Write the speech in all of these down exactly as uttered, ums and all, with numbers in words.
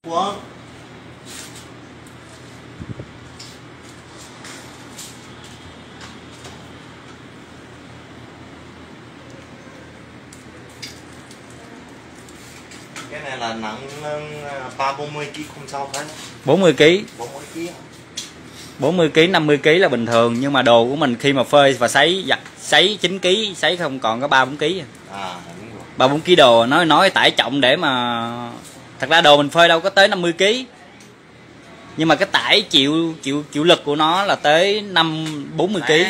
Ủa? Cái này là nặng ba bốn mươi ký không sao phải. bốn mươi ký. bốn mươi ký. bốn mươi ký, năm mươi ký là bình thường, nhưng mà đồ của mình khi mà phơi và sấy giặt sấy chín ký, sấy không còn có ba bốn ký. À đúng rồi. ba bốn ký đồ nói nói tải trọng để mà thật ra đồ mình phơi đâu có tới năm mươi ký. Nhưng mà cái tải chịu chịu chịu lực của nó là tới năm bốn mươi ký.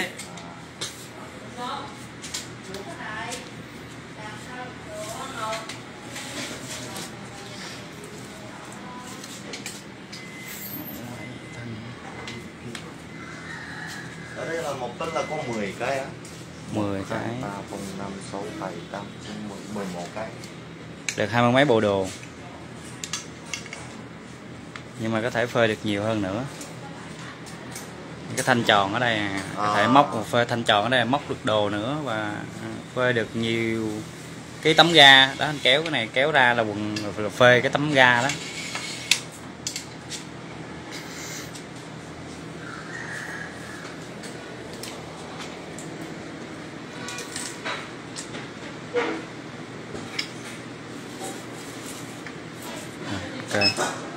Ở đây là một tấn là có mười cái á. mười cái. ba, bốn, năm, sáu, bảy, tám, chín, mười, mười một cái. Được hai mươi mấy bộ đồ. Nhưng mà có thể phơi được nhiều hơn nữa. Cái thanh tròn ở đây có thể móc, phơi thanh tròn ở đây móc được đồ nữa và phơi được nhiều cái tấm ga đó. Anh kéo cái này kéo ra là quần là phơi cái tấm ga đó. Okay.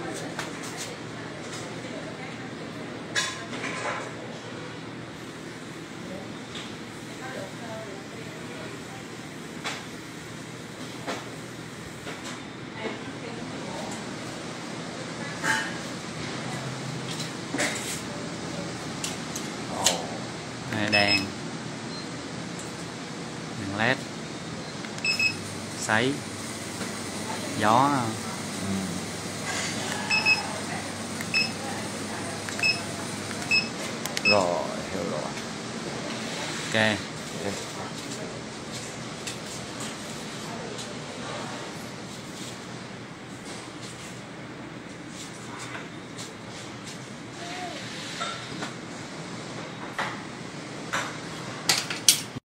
Đây đèn đèn led sấy gió. Rồi, hiểu rồi. Ok. Ok.